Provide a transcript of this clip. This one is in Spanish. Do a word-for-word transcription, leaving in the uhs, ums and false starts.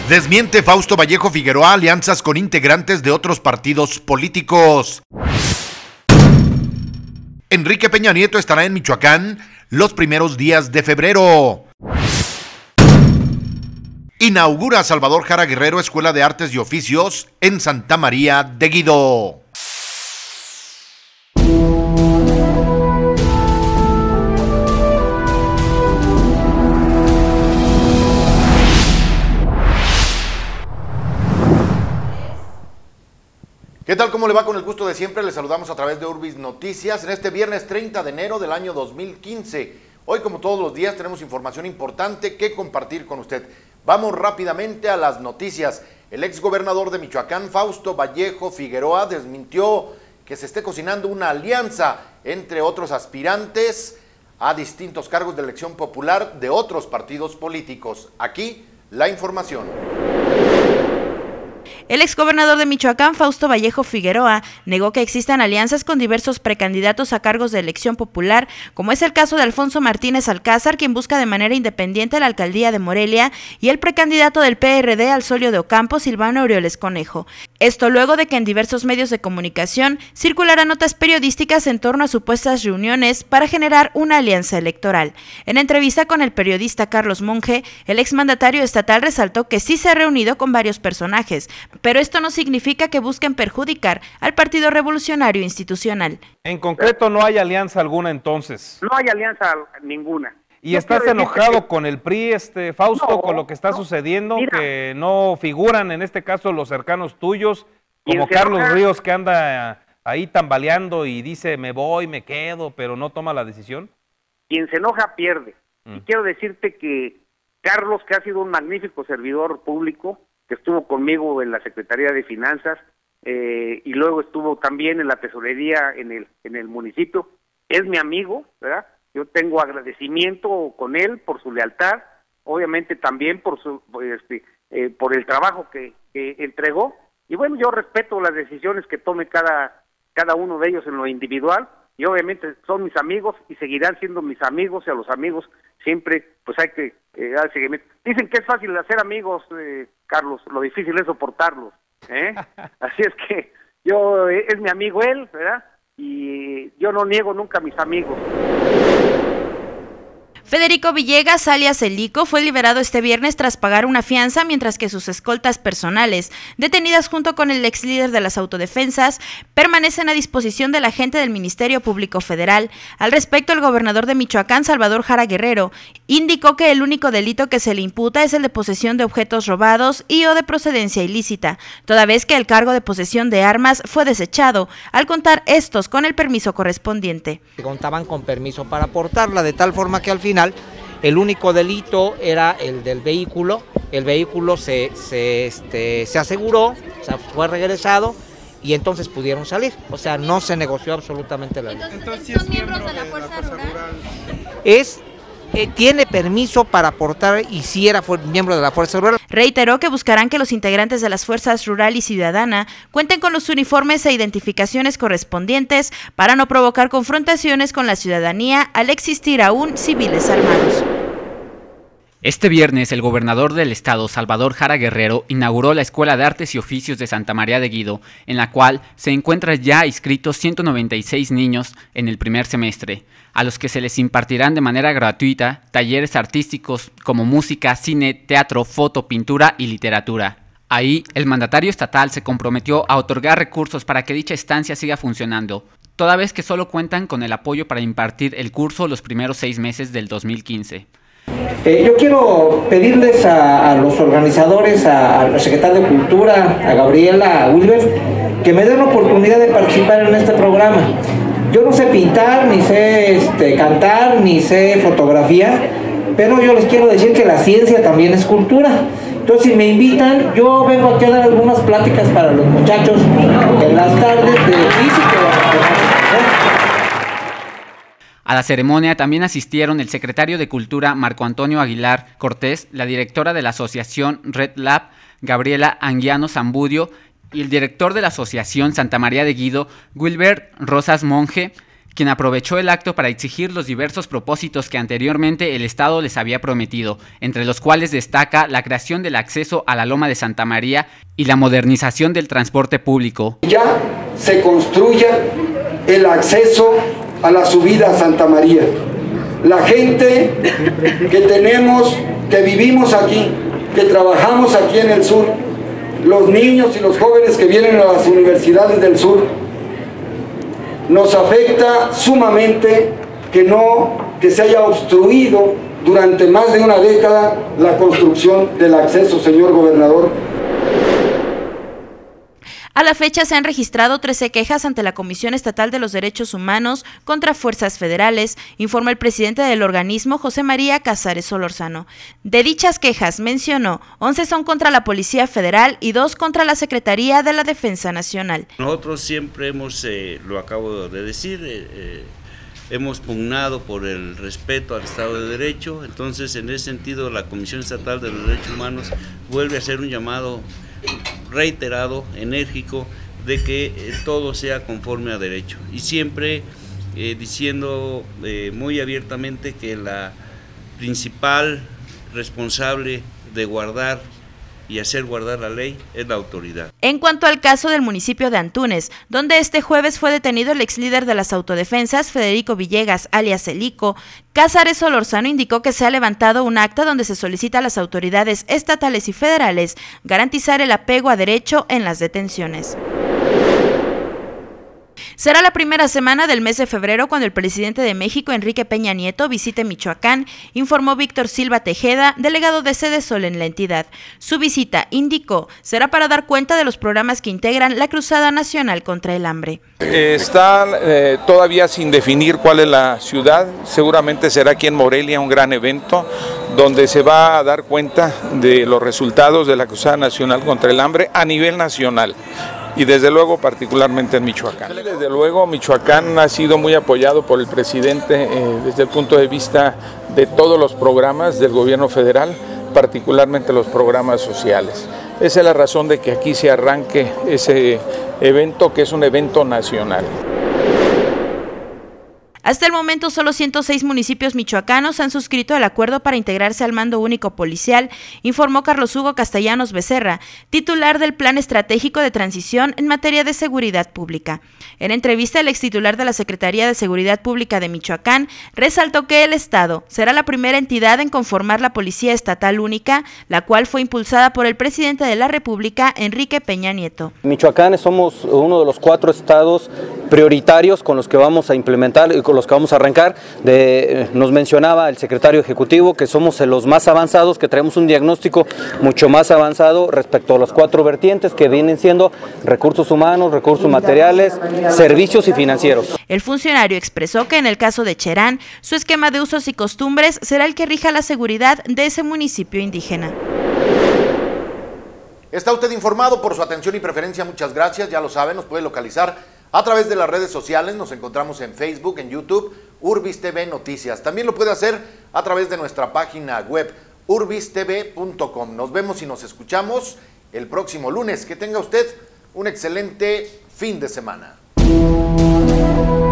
Desmiente Fausto Vallejo Figueroa alianzas con integrantes de otros partidos políticos. Enrique Peña Nieto estará en Michoacán los primeros días de febrero. Inaugura Salvador Jara Guerrero Escuela de Artes y Oficios en Santa María de Guido. ¿Qué tal? ¿Cómo le va? Con el gusto de siempre, les saludamos a través de Urbis Noticias en este viernes treinta de enero del año dos mil quince. Hoy, como todos los días, tenemos información importante que compartir con usted. Vamos rápidamente a las noticias. El exgobernador de Michoacán, Fausto Vallejo Figueroa, desmintió que se esté cocinando una alianza entre otros aspirantes a distintos cargos de elección popular de otros partidos políticos. Aquí la información. El exgobernador de Michoacán, Fausto Vallejo Figueroa, negó que existan alianzas con diversos precandidatos a cargos de elección popular, como es el caso de Alfonso Martínez Alcázar, quien busca de manera independiente la alcaldía de Morelia, y el precandidato del P R D al Solio de Ocampo, Silvano Aureoles Conejo. Esto luego de que en diversos medios de comunicación circularan notas periodísticas en torno a supuestas reuniones para generar una alianza electoral. En entrevista con el periodista Carlos Monge, el exmandatario estatal resaltó que sí se ha reunido con varios personajes, pero esto no significa que busquen perjudicar al Partido Revolucionario Institucional. En concreto, no hay alianza alguna entonces. No hay alianza ninguna. ¿Y Yo estás enojado que... con el P R I, este, Fausto, no, con lo que está no, sucediendo, mira, que no figuran en este caso los cercanos tuyos, como Carlos enoja... Ríos, que anda ahí tambaleando y dice me voy, me quedo, pero no toma la decisión? Quien se enoja pierde. Mm. Y quiero decirte que Carlos, que ha sido un magnífico servidor público, que estuvo conmigo en la Secretaría de Finanzas eh, y luego estuvo también en la tesorería en el en el municipio, es mi amigo, ¿verdad? Yo tengo agradecimiento con él por su lealtad, obviamente también por su este, eh, por el trabajo que, que entregó, y bueno, yo respeto las decisiones que tome cada cada uno de ellos en lo individual, y obviamente son mis amigos y seguirán siendo mis amigos, y a los amigos siempre pues hay que eh, dar seguimiento. Dicen que es fácil hacer amigos, eh, Carlos, lo difícil es soportarlos, ¿eh? Así es que yo, eh, es mi amigo él, ¿verdad? Y yo no niego nunca a mis amigos. Federico Villegas, alias El Ico, fue liberado este viernes tras pagar una fianza, mientras que sus escoltas personales, detenidas junto con el ex líder de las autodefensas, permanecen a disposición del agente del Ministerio Público Federal. Al respecto, el gobernador de Michoacán, Salvador Jara Guerrero, indicó que el único delito que se le imputa es el de posesión de objetos robados y o de procedencia ilícita, toda vez que el cargo de posesión de armas fue desechado, al contar estos con el permiso correspondiente. Contaban con permiso para portarla, de tal forma que al final el único delito era el del vehículo, el vehículo se, se, este, se aseguró, o sea, fue regresado y entonces pudieron salir, o sea, no se negoció absolutamente la ley. Entonces, ¿son miembros de la Fuerza Rural? Es... Eh, tiene permiso para portar y si era miembro de la Fuerza Rural. Reiteró que buscarán que los integrantes de las Fuerzas Rural y Ciudadana cuenten con los uniformes e identificaciones correspondientes para no provocar confrontaciones con la ciudadanía al existir aún civiles armados. Este viernes, el gobernador del estado, Salvador Jara Guerrero, inauguró la Escuela de Artes y Oficios de Santa María de Guido, en la cual se encuentran ya inscritos ciento noventa y seis niños en el primer semestre, a los que se les impartirán de manera gratuita talleres artísticos como música, cine, teatro, foto, pintura y literatura. Ahí, el mandatario estatal se comprometió a otorgar recursos para que dicha estancia siga funcionando, toda vez que solo cuentan con el apoyo para impartir el curso los primeros seis meses del dos mil quince. Eh, yo quiero pedirles a, a los organizadores, a, a la secretaria de Cultura, a Gabriela, a Wilber, que me den la oportunidad de participar en este programa. Yo no sé pintar, ni sé este, cantar, ni sé fotografía, pero yo les quiero decir que la ciencia también es cultura. Entonces, si me invitan, yo vengo aquí a dar algunas pláticas para los muchachos en las tardes de física. A la ceremonia también asistieron el secretario de Cultura, Marco Antonio Aguilar Cortés, la directora de la asociación Red Lab, Gabriela Anguiano Zambudio, y el director de la asociación Santa María de Guido, Wilber Rosas Monge, quien aprovechó el acto para exigir los diversos propósitos que anteriormente el Estado les había prometido, entre los cuales destaca la creación del acceso a la Loma de Santa María y la modernización del transporte público. Ya se construya el acceso a la subida a Santa María. La gente que tenemos, que vivimos aquí, que trabajamos aquí en el sur, los niños y los jóvenes que vienen a las universidades del sur, nos afecta sumamente que no, que se haya obstruido durante más de una década la construcción del acceso, señor gobernador. A la fecha se han registrado trece quejas ante la Comisión Estatal de los Derechos Humanos contra fuerzas federales, informa el presidente del organismo, José María Casares Solórzano. De dichas quejas, mencionó, once son contra la Policía Federal y dos contra la Secretaría de la Defensa Nacional. Nosotros siempre hemos, eh, lo acabo de decir, eh, eh, hemos pugnado por el respeto al Estado de Derecho, entonces en ese sentido la Comisión Estatal de los Derechos Humanos vuelve a hacer un llamado reiterado, enérgico, de que eh, todo sea conforme a derecho y siempre eh, diciendo eh, muy abiertamente que la principal responsable de guardar y hacer guardar la ley es la autoridad. En cuanto al caso del municipio de Antunes, donde este jueves fue detenido el ex líder de las autodefensas, Federico Villegas, alias El Ico, Casares Solórzano indicó que se ha levantado un acta donde se solicita a las autoridades estatales y federales garantizar el apego a derecho en las detenciones. Será la primera semana del mes de febrero cuando el presidente de México, Enrique Peña Nieto, visite Michoacán, informó Víctor Silva Tejeda, delegado de Sede Sol en la entidad. Su visita, indicó, será para dar cuenta de los programas que integran la Cruzada Nacional contra el Hambre. Está eh, todavía sin definir cuál es la ciudad, seguramente será aquí en Morelia un gran evento donde se va a dar cuenta de los resultados de la Cruzada Nacional contra el Hambre a nivel nacional. Y desde luego particularmente en Michoacán. Desde luego Michoacán ha sido muy apoyado por el presidente eh, desde el punto de vista de todos los programas del gobierno federal, particularmente los programas sociales. Esa es la razón de que aquí se arranque ese evento que es un evento nacional. Hasta el momento, solo ciento seis municipios michoacanos han suscrito el acuerdo para integrarse al mando único policial, informó Carlos Hugo Castellanos Becerra, titular del Plan Estratégico de Transición en materia de seguridad pública. En entrevista, el extitular de la Secretaría de Seguridad Pública de Michoacán resaltó que el Estado será la primera entidad en conformar la Policía Estatal Única, la cual fue impulsada por el presidente de la República, Enrique Peña Nieto. Michoacán somos uno de los cuatro estados prioritarios con los que vamos a implementar y con los que vamos a arrancar. De, nos mencionaba el secretario ejecutivo que somos los más avanzados, que traemos un diagnóstico mucho más avanzado respecto a los cuatro vertientes que vienen siendo recursos humanos, recursos materiales, servicios y financieros. El funcionario expresó que en el caso de Cherán, su esquema de usos y costumbres será el que rija la seguridad de ese municipio indígena. Está usted informado. Por su atención y preferencia, muchas gracias. Ya lo saben, nos puede localizar a través de las redes sociales. Nos encontramos en Facebook, en YouTube, Urbis T V Noticias. También lo puede hacer a través de nuestra página web, urbis t v punto com. Nos vemos y nos escuchamos el próximo lunes. Que tenga usted un excelente fin de semana.